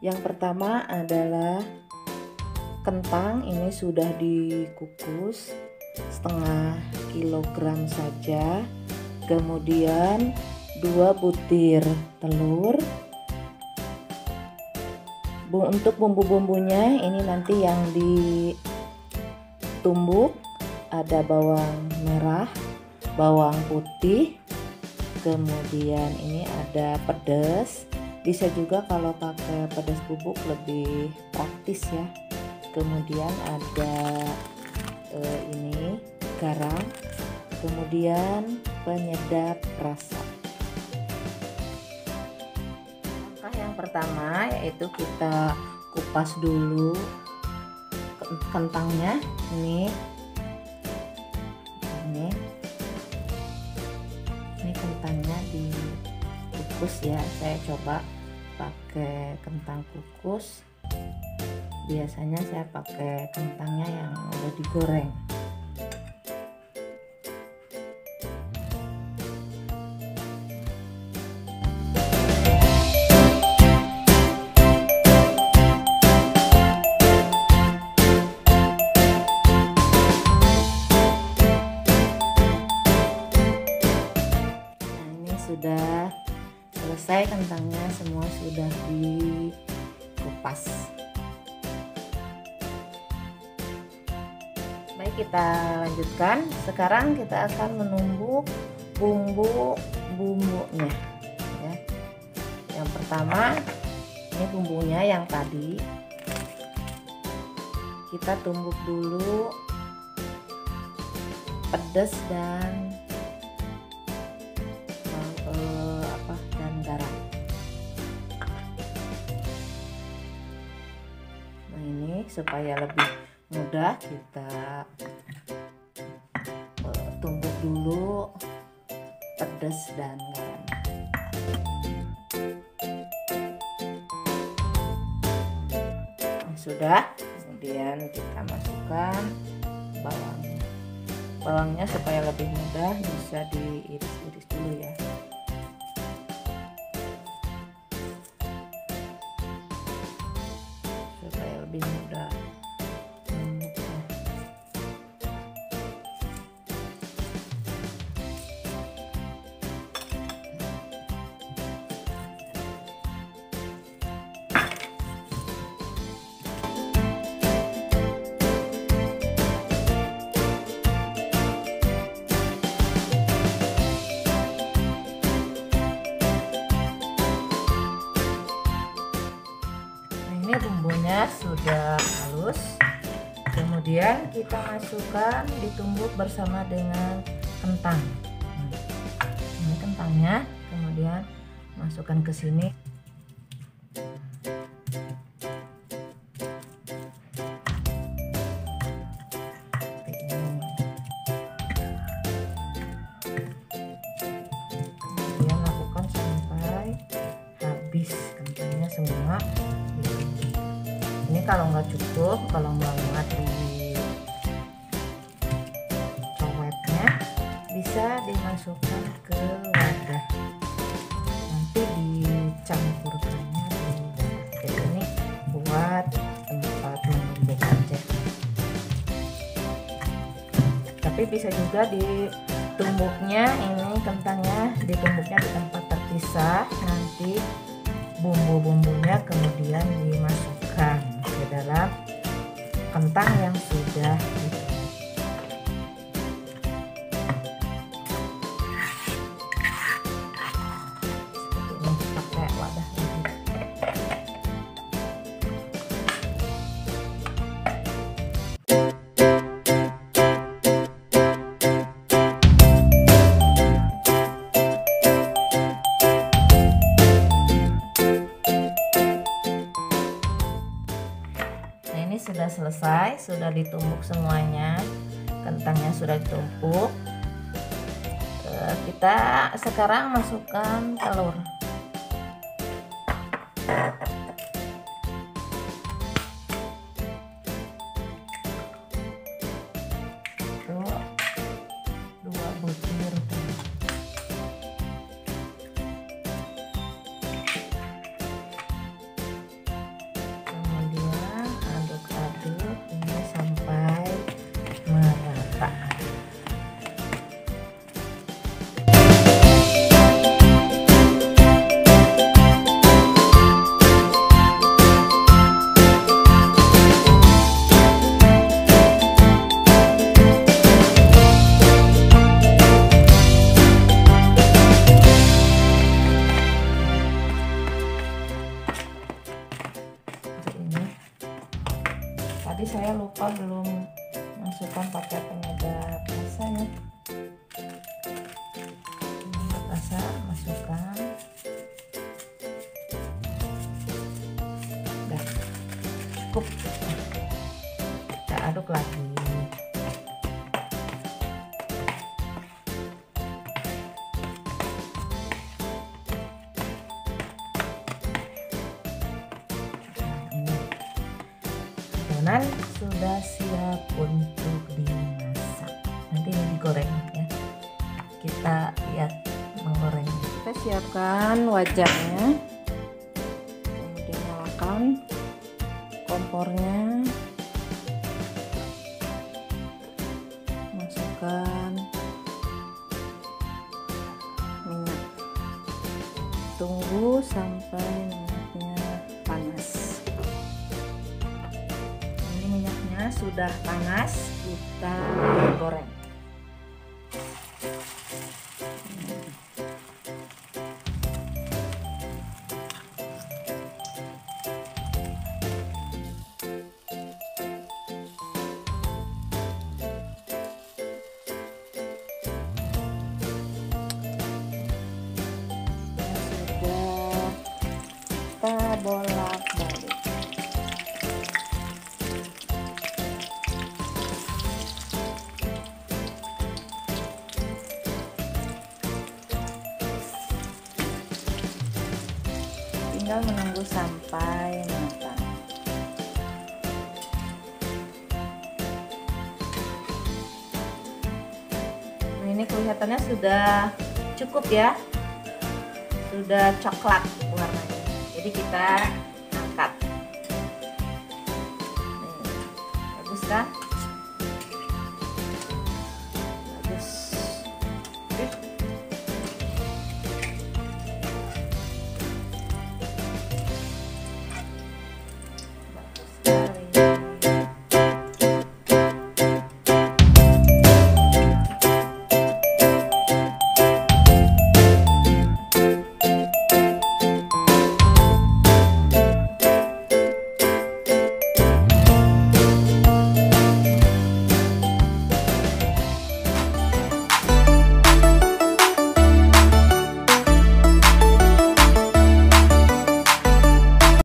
Yang pertama adalah kentang, ini sudah dikukus setengah kilogram saja. Kemudian 2 butir telur. Untuk bumbu-bumbunya ini nanti yang ditumbuk ada bawang merah, bawang putih, kemudian ini ada pedas. Bisa juga kalau pakai pedas bubuk lebih praktis ya. Kemudian ada ini garam, kemudian penyedap rasa. Langkah yang pertama yaitu kita kupas dulu kentangnya. Ini kentangnya dikukus ya. Saya coba pakai kentang kukus. Biasanya saya pakai kentangnya yang udah digoreng. Sudah selesai kentangnya, semua sudah dikupas. Baik, kita lanjutkan. Sekarang kita akan menumbuk bumbunya ya. Yang pertama ini bumbunya yang tadi kita tumbuk dulu, pedas dan garam. Nah, ini supaya lebih mudah kita tumbuk dulu pedas dan garam. Nah, sudah, kemudian kita masukkan bawangnya supaya lebih mudah, bisa diiris-iris dulu ya. Lebih mudah menumbuknya. Ini bumbunya sudah halus, kemudian kita masukkan, ditumbuk bersama dengan kentang. Ini kentangnya, kemudian masukkan ke sini. Kemudian lakukan sampai habis kentangnya semua. Ini kalau nggak cukup, kalau banget di cowetnya, bisa dimasukkan ke wadah. Nanti dicampurkannya di wadah. Jadi ini buat tempat menumbuk aja. Tapi bisa juga ditumbuknya, ini kentangnya ditumbuknya di tempat terpisah. Nanti bumbu-bumbunya kemudian dimasukkan ke dalam kentang yang sudah ditumbuk. Seperti ini, pakai wadah lagi. Sudah selesai, sudah ditumbuk semuanya, kentangnya sudah ditumbuk. Kita sekarang masukkan telur. Tuh, 2 butir. pakai penyedap rasa ya. Penyedap rasa masukkan. Udah cukup. Kita aduk lagi. Adonan sudah siap untuk dimasak. Nanti ini digoreng ya. Kita lihat menggoreng. Kita siapkan wajannya. Kemudian nyalakan kompornya. Masukkan minyak. Tunggu sampai minyaknya panas. Minyaknya sudah panas, kita goreng. Kita bolak-balik. Tinggal menunggu sampai matang. Nah, ini kelihatannya sudah cukup ya, sudah coklat warnanya. Jadi kita angkat. Nih, bagus kan?